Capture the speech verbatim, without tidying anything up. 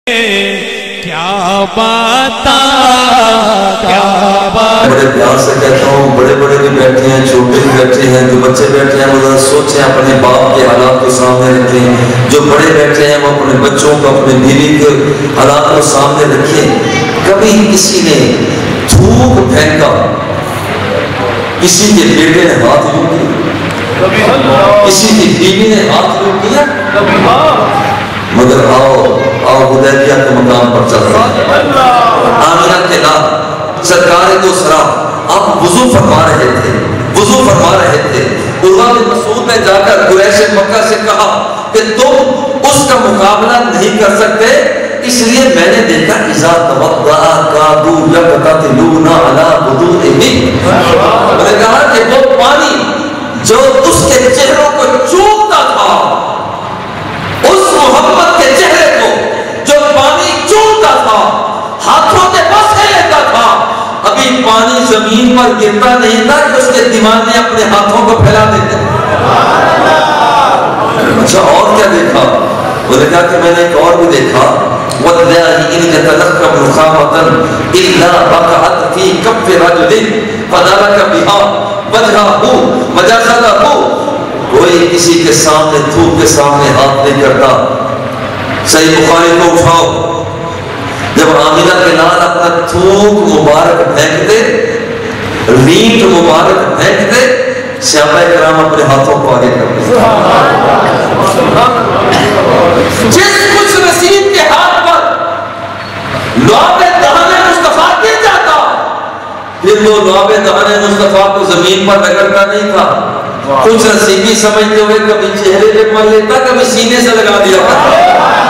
کیا باتا کیا بات. بڑے پیار سے کہتا ہوں، بڑے بڑے بھی بیٹھے ہیں، چھوٹے بھی بیٹھے ہیں، جو بچے بیٹھے ہیں وہ ذرا سوچیں، اپنے باپ کے حالات کو سامنے رکھیں، جو بڑے بیٹھے ہیں وہ اپنے بچوں کو، اپنے بیوی کے حالات کو سامنے رکھیں. کبھی کسی نے تھوک پھینکا، کسی کے بیٹے نے ہاتھ یوں کیا، کسی کی بیوی نے ہاتھ یوں کیا، مگر آؤ آؤ حدیبیہ کے مقام پر چل رہا ہے. آمینہ کے نام سرکار دو سرا آپ وضو فرما رہے تھے، وضو فرما رہے تھے. عروہ بن مسعود نے جا کر قریش مکہ سے کہا کہ تم اس کا مقابلہ نہیں کر سکتے، اس لیے میں نے دیکھا اذا توضأ کادوا یقتتلون علی وضوئہم. میں نے کہا کہ وہ پانی جو اس کے چہروں کو چومتا تھا، اس محمد کے چہرے کو جو پانی چومتا تھا، ہاتھوں کے پاس لیتا تھا، ابھی پانی زمین پر گرتا نہیں تھا کہ اس کے دیوانے اپنے ہاتھوں کو پھیلا دیتے. اچھا اور کیا دیکھا؟ وہ نے کہا کہ میں نے ایک اور بھی دیکھا، وَاللَّهِ إِنْ يَتَلَقَّ مُخَامَةً إِلَّا بَقَعَتْ فِي كَفِّ رَجُلٍ فَدَرَكَ بِهَا وَجْهَهُ وَجَسَدَهُ. کوئی کسی کے سامنے تھوک کے سامنے ہاتھ نہیں کرتا. صحیح بخاری کو اٹھاؤ، جب آمینہ کے لال اپنا تھوک مبارک پھینکتے، رینٹ مبارک پھینکتے، صحابہ کرام اپنے ہاتھوں کو آگے کرتے. جس کچھ نصیب کے ہاتھ پر لعاب دہن مصطفیٰ گر جاتا، پھر وہ لعاب دہن مصطفیٰ کو زمین پر رگڑتا نہیں تھا. کچھ نصیبی سمجھتے ہوئے کبھی چہرے پہ مل لیتا، کبھی سینے سے لگا دیا.